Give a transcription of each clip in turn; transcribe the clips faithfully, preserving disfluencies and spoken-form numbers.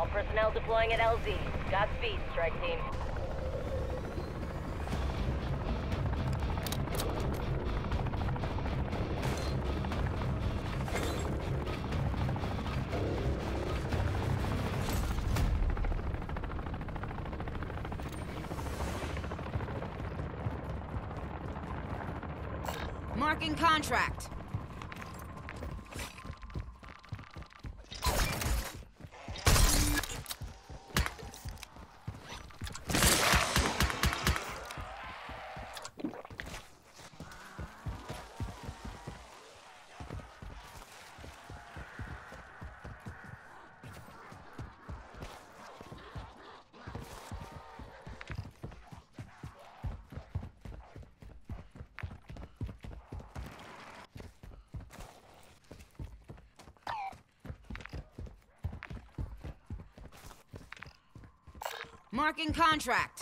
personnel deploying at L Z. Godspeed, strike team. Marking contract. Marking contract.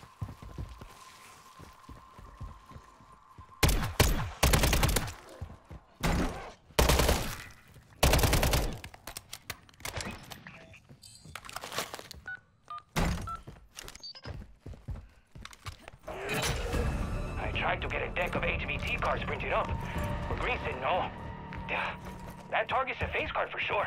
I tried to get a deck of H V T cards printed up, but Green said no. Yeah, that target's a face card for sure.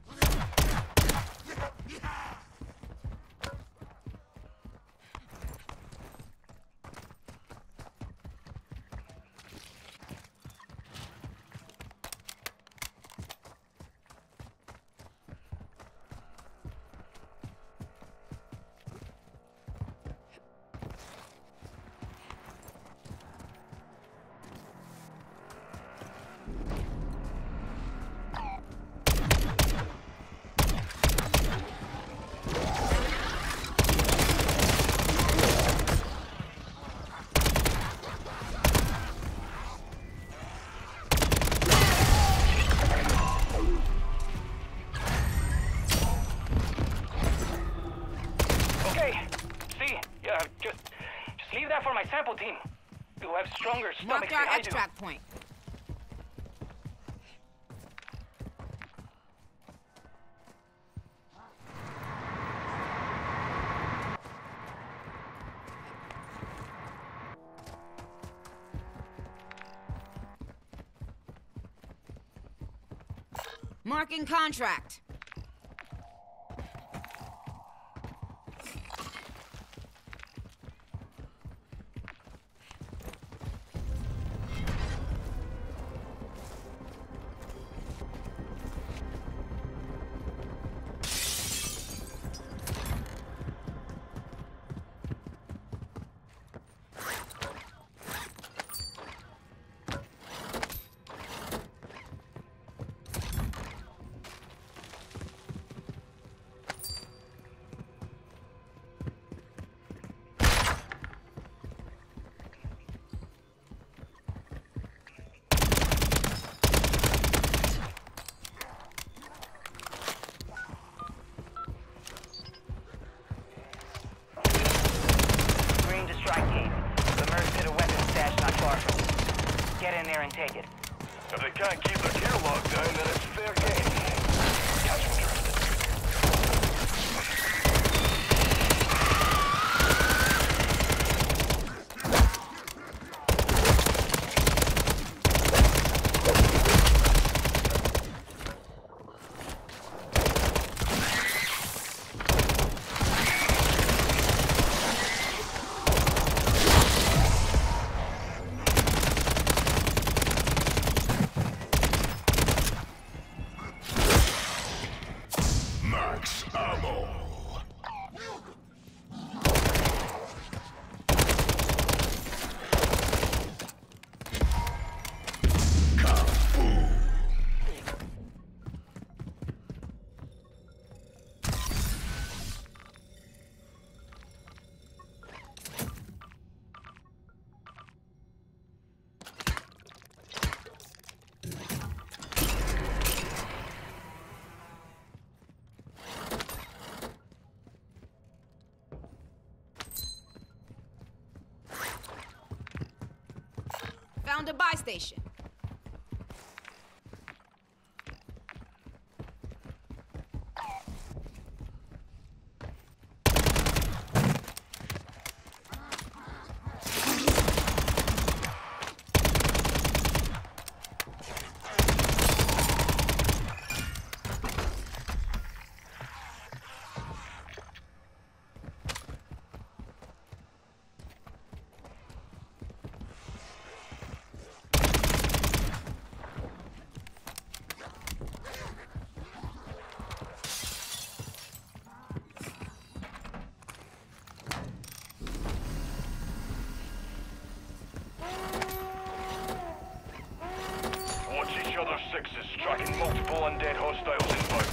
For my sample team, you have stronger stomachs Mark our than I do. extract point. Marking contract. Get in there and take it. If they can't keep the gear locked down, then it's fair game. Casual trusted. Found a buy station. Dead hostiles inbound.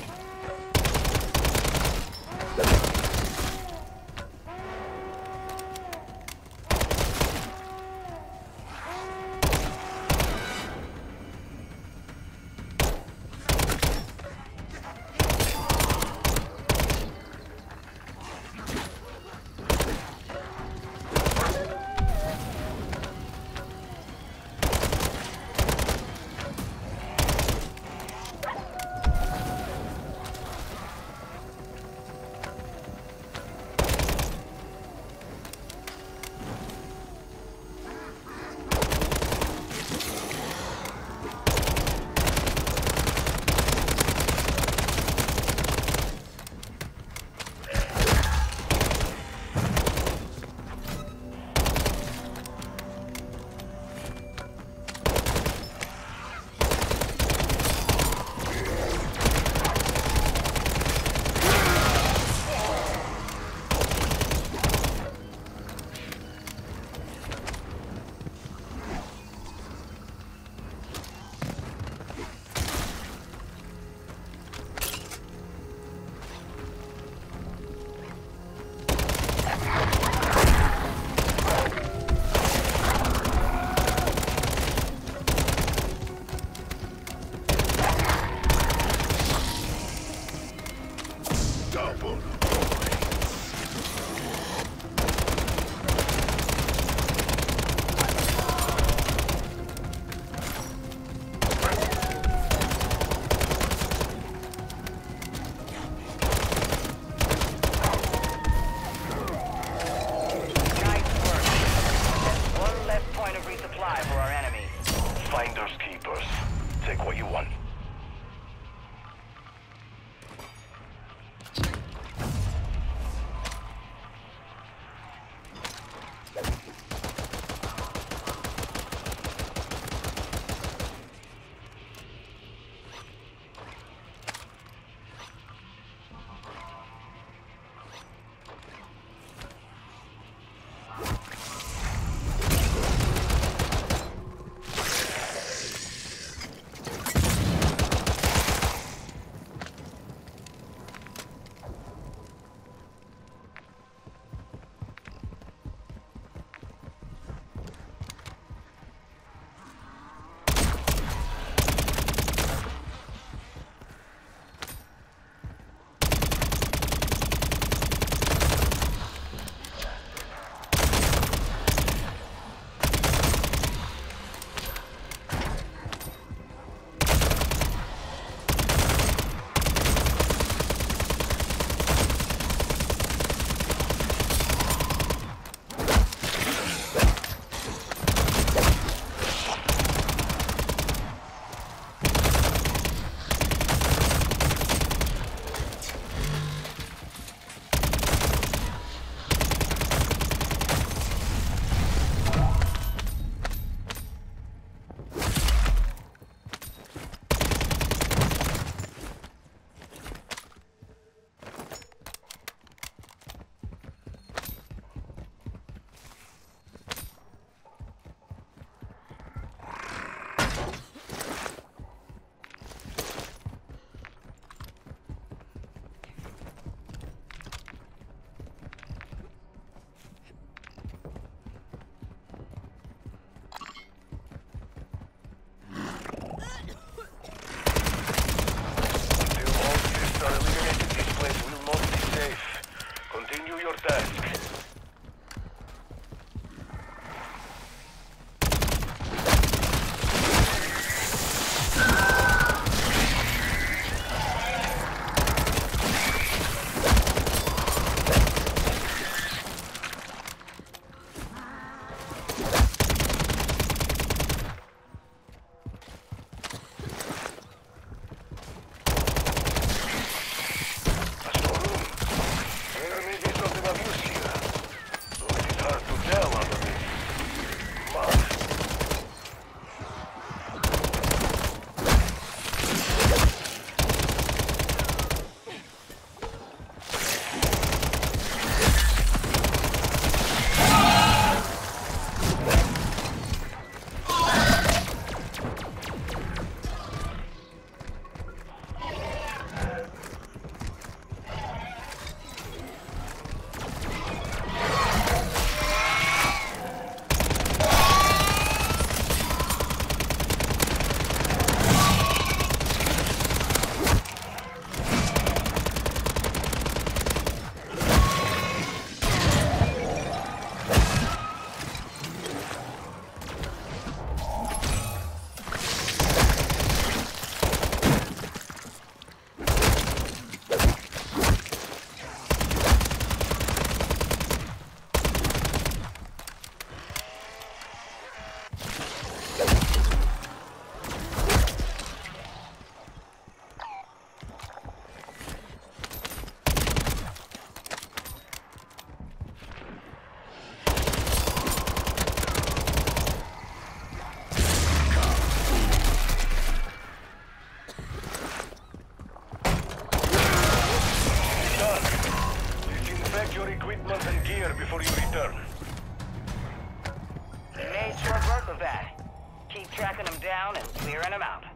keep tracking them down and clearing them out.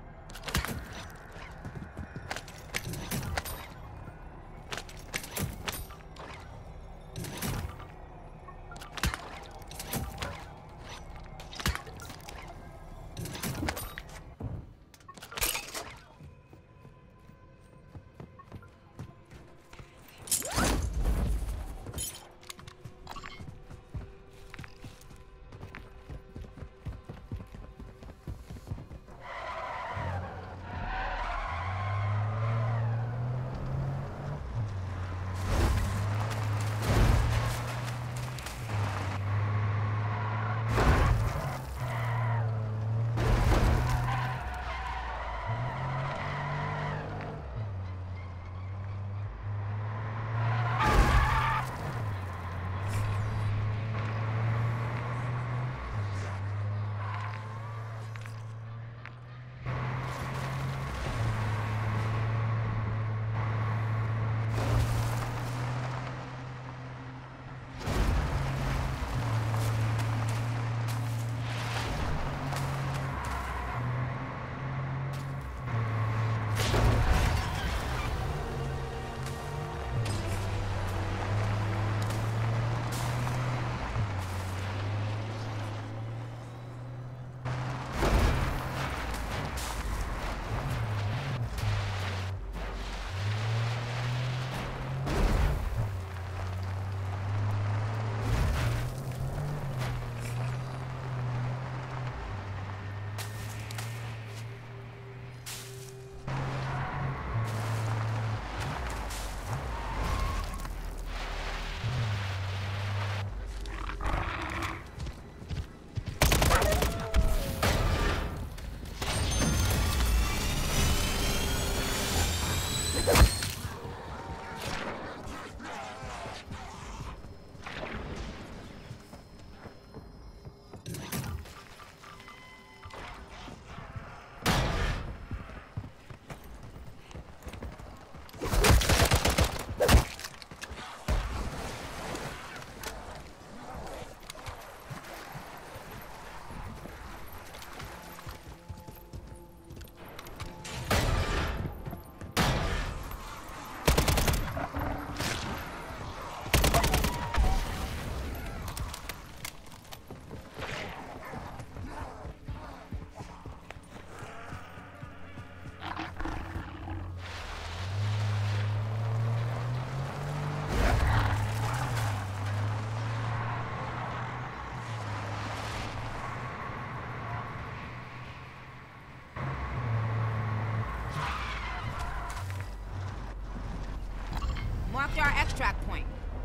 Marked our extract point.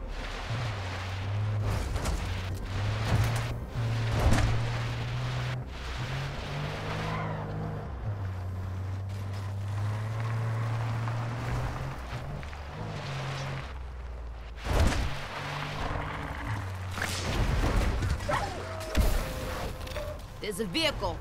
There's a vehicle.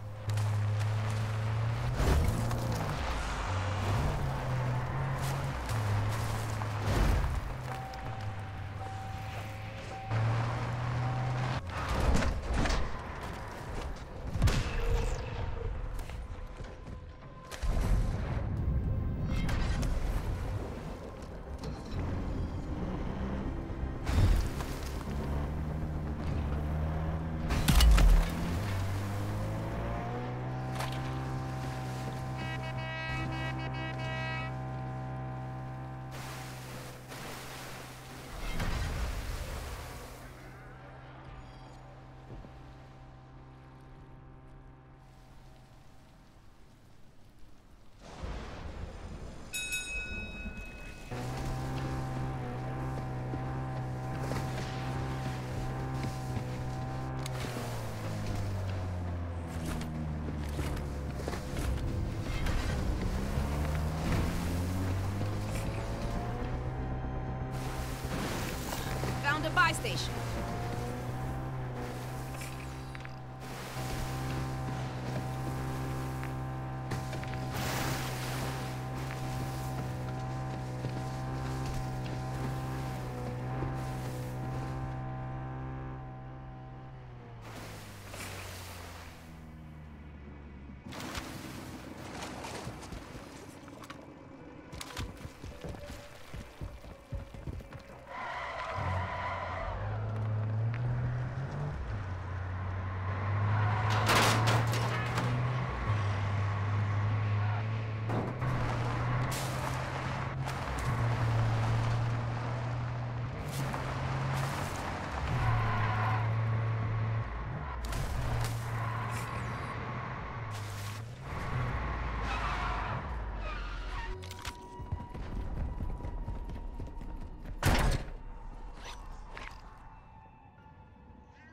Found a buy station.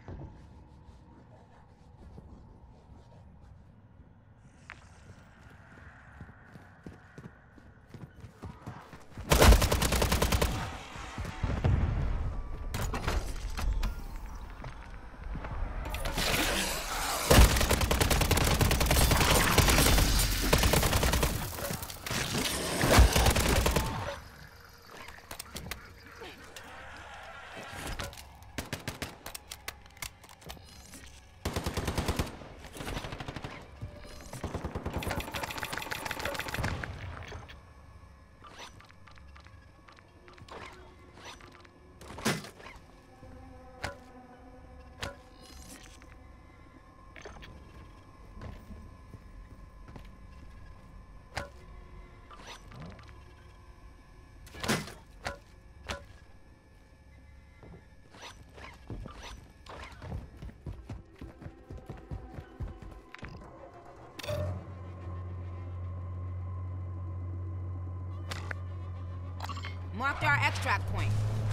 Marked our extract point.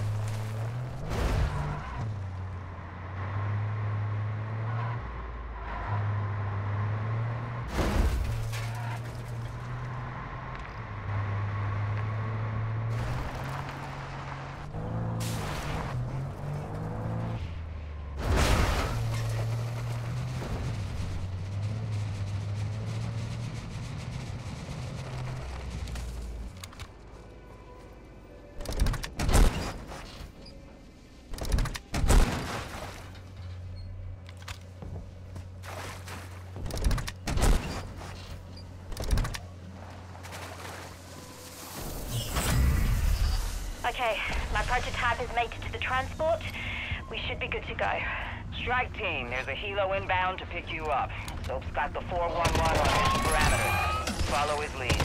Okay, my prototype has made it to the transport. We should be good to go. Strike team, there's a helo inbound to pick you up. Soap's got the four one one on his parameter. Follow his lead.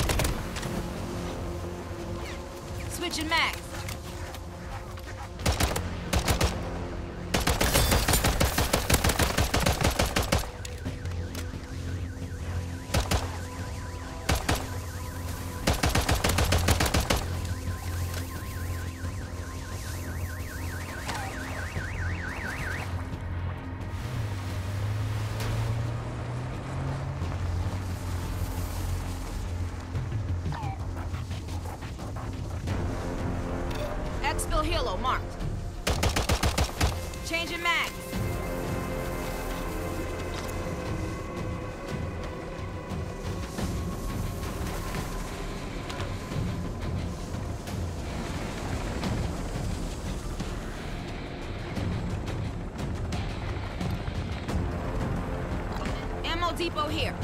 Switching mags. Exfil helo marked. Changing mags. Ammo depot here.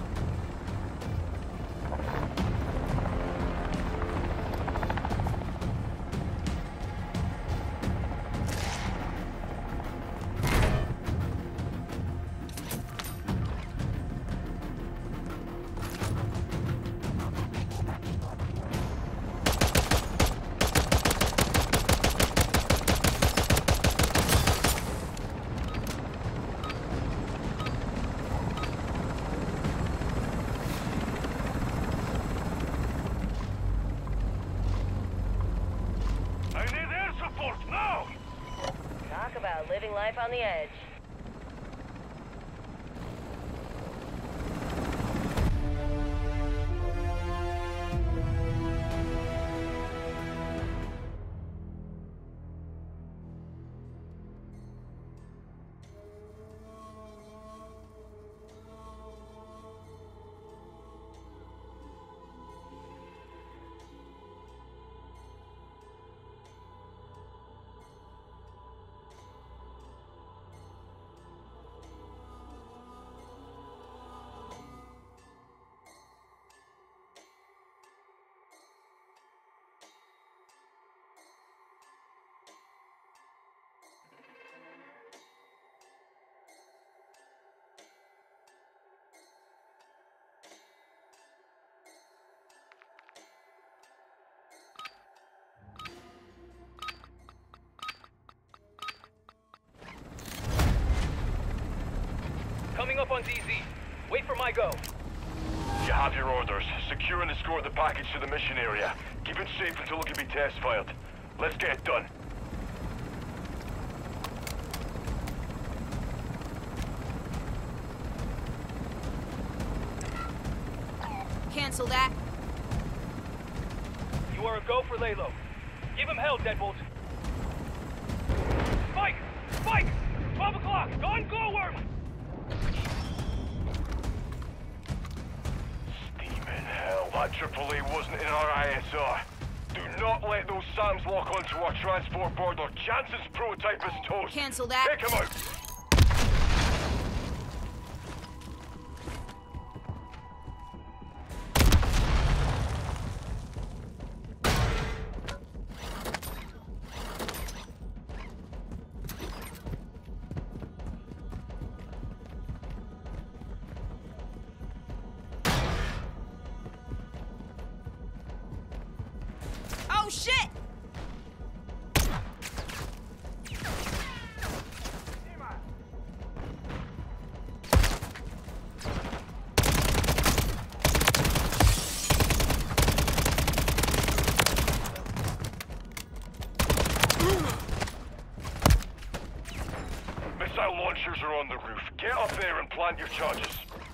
Talk about living life on the edge. Coming up on Z Z. Wait for my go. You have your orders. Secure and escort the package to the mission area. Keep it safe until it can be test filed. Let's get it done. Cancel that. You are a go for Laylo. Give him hell, Deadbolt. Spike! Spike! twelve o'clock! Gone glowworm! Steaming hell, that Triple A wasn't in our I S R. Do not let those SAMs lock onto our transport board or Jansen's prototype is toast. Cancel that. Take him out! Oh shit! Missile launchers are on the roof. Get up there and plant your charges.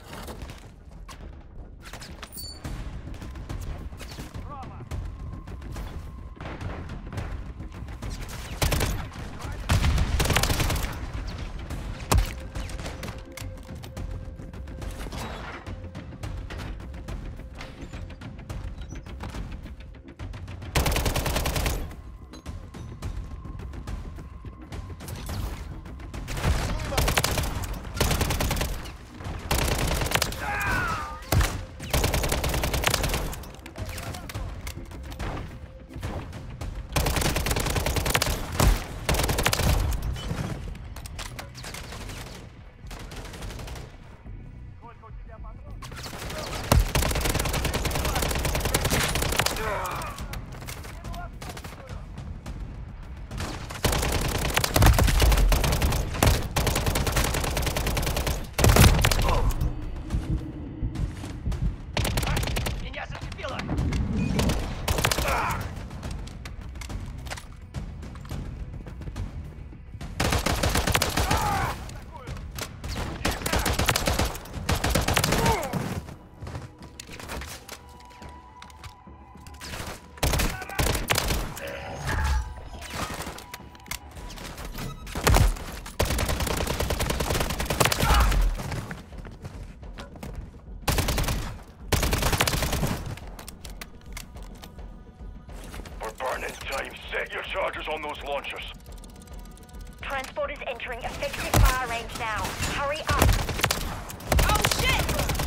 Time. Set your charges on those launchers. Transport is entering effective fire range now. Hurry up. Oh shit!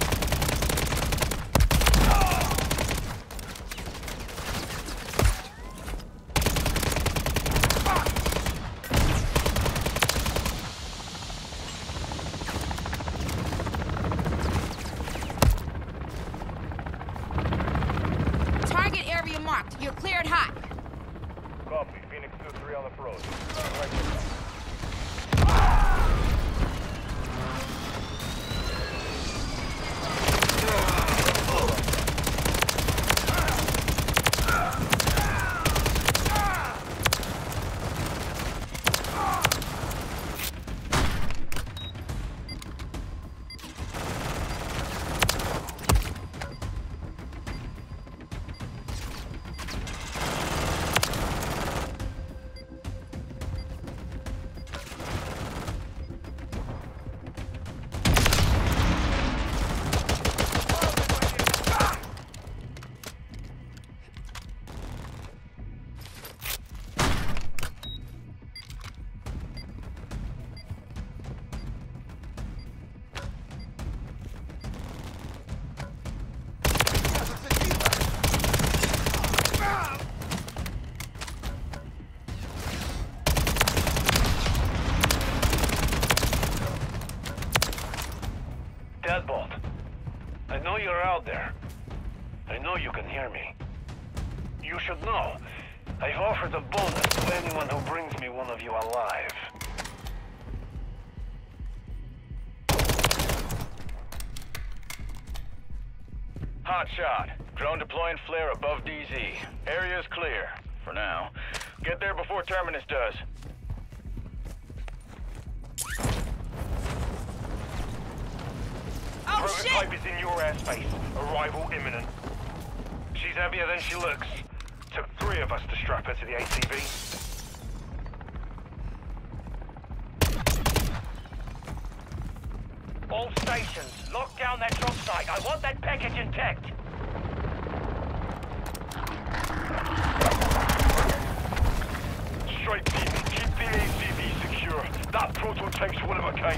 Target area marked. You're cleared hot. Copy. Phoenix two three on approach. Deadbolt, I know you're out there. I know you can hear me. You should know, I've offered a bonus to anyone who brings me one of you alive. Hot shot. Drone deploying flare above D Z. Area's clear. For now. Get there before Terminus does. Oh Prototype is in your airspace. Arrival imminent. She's heavier than she looks. Took three of us to strap her to the A T V. All stations, lock down that drop site. I want that package intact. Strike team, keep the A T V secure. That prototype's one of a kind.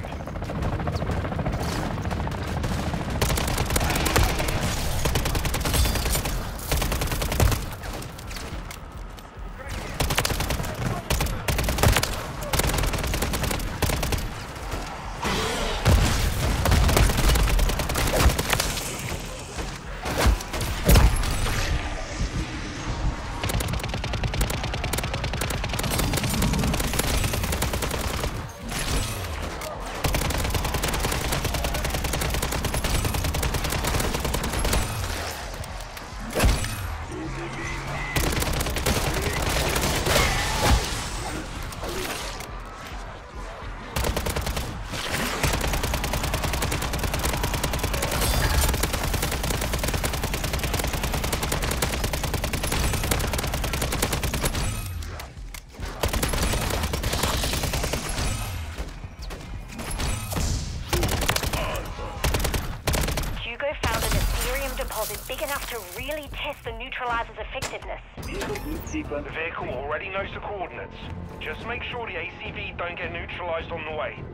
deposit big enough to really test the neutralizer's effectiveness. The vehicle already knows the coordinates. Just make sure the A C V don't get neutralized on the way.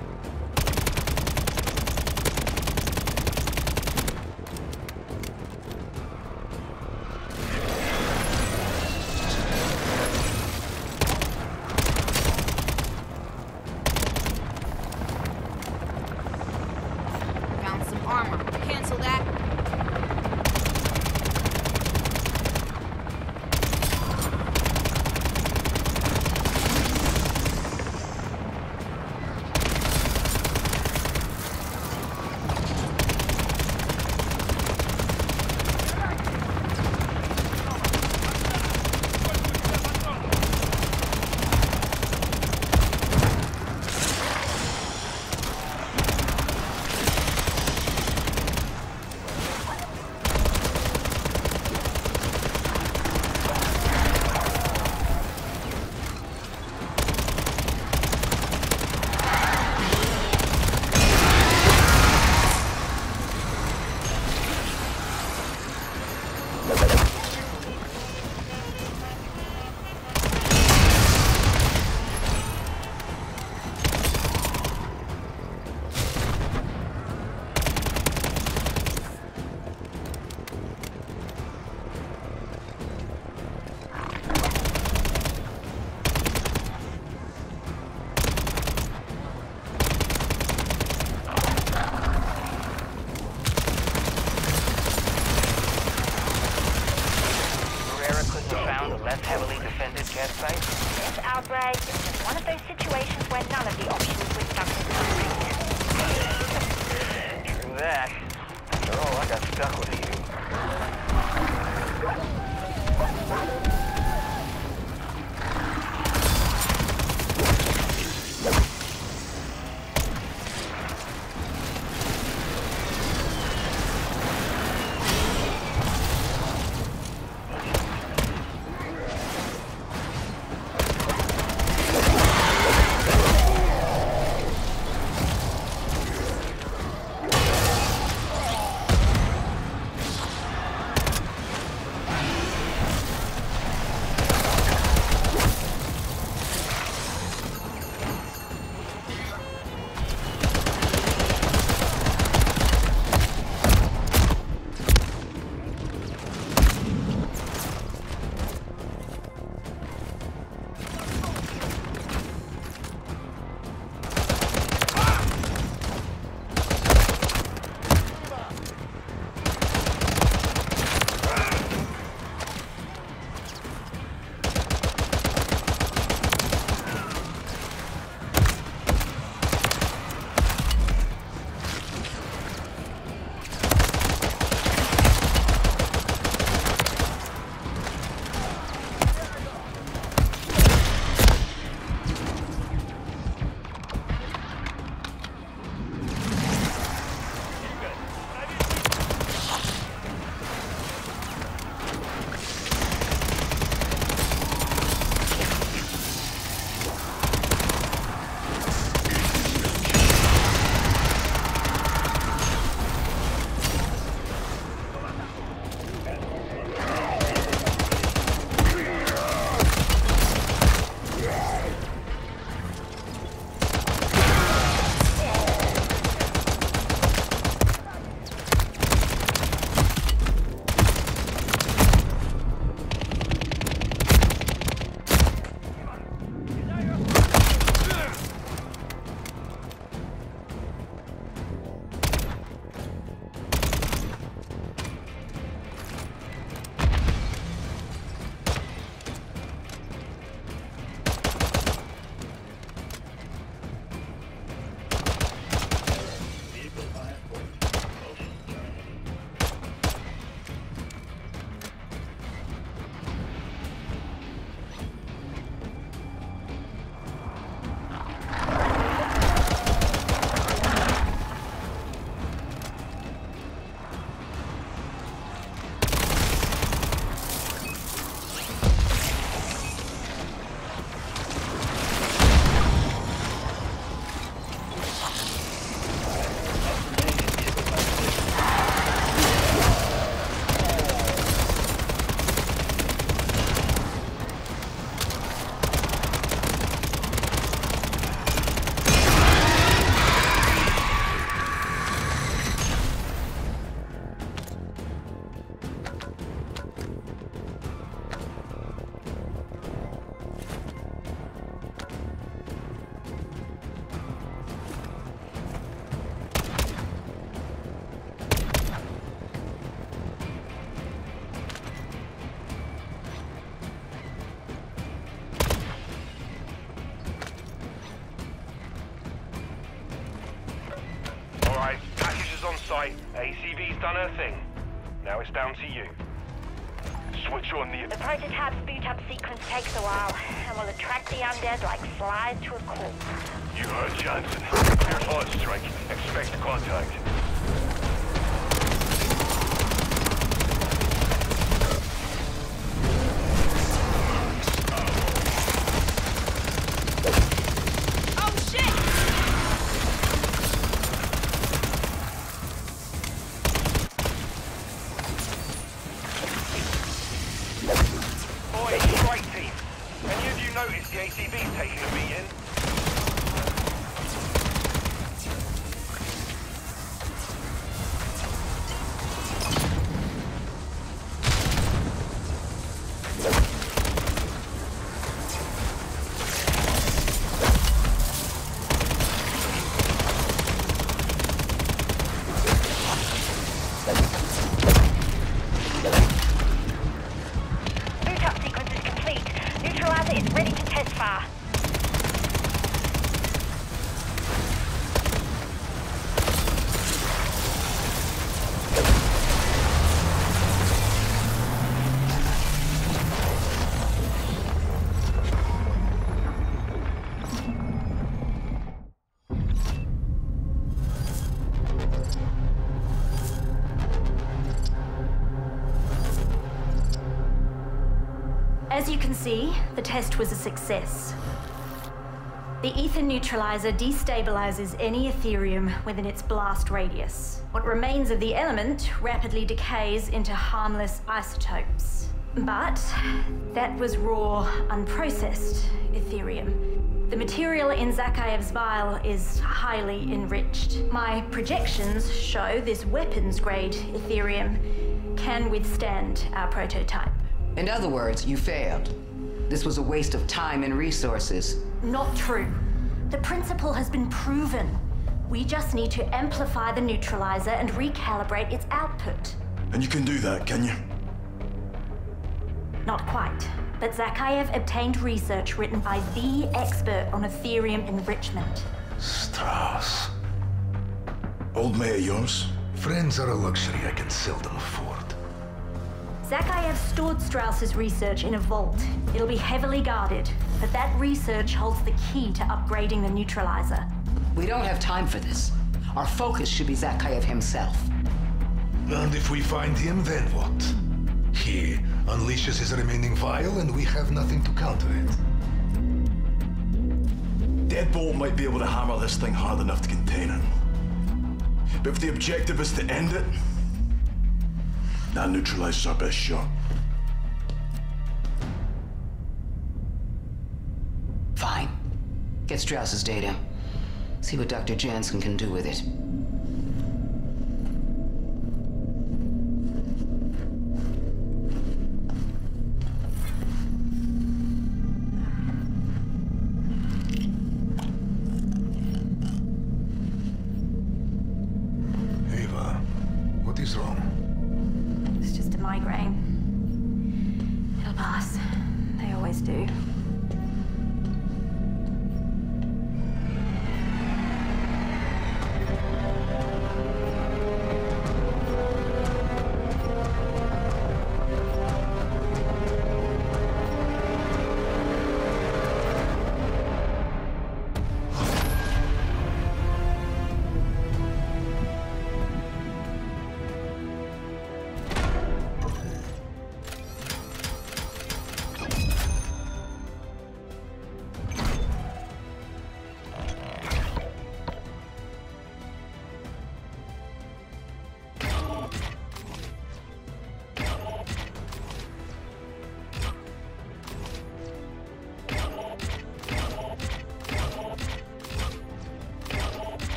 Found some armor. Cancel that. Less heavily defended campsite? This outbreak is just one of those situations where none of the options were stuck in concrete. True that. After all, I got stuck with you. Alright, package is on site. A C V's done her thing. Now it's down to you. Switch on the... The prototype boot-up sequence takes a while, and will attract the undead like flies to a corpse. You heard Johnson. Clear hard strike. Expect contact. Notice the A T V's taking a beating. Boot-up sequence is complete. Neutralizer is ready to test fire. As you can see, the test was a success. The ether neutralizer destabilizes any Ethereum within its blast radius. What remains of the element rapidly decays into harmless isotopes. But that was raw, unprocessed Ethereum. The material in Zakhaev's vial is highly enriched. My projections show this weapons-grade Ethereum can withstand our prototype. In other words, you failed. This was a waste of time and resources. Not true. The principle has been proven. We just need to amplify the neutralizer and recalibrate its output. And you can do that, can you? Not quite. But Zakhaev obtained research written by the expert on Ethereum enrichment. Strauss. Old mate of yours? Friends are a luxury I can seldom afford. Zakhaev stored Strauss's research in a vault. It'll be heavily guarded, but that research holds the key to upgrading the neutralizer. We don't have time for this. Our focus should be Zakhaev himself. And if we find him, then what? He unleashes his remaining vial and we have nothing to counter it. Deadbolt might be able to hammer this thing hard enough to contain it. But if the objective is to end it, that neutralizes our best shot. Fine. Get Strauss's data. See what Doctor Jansen can do with it. Ava, what is wrong? It's just a migraine. It'll pass. They always do.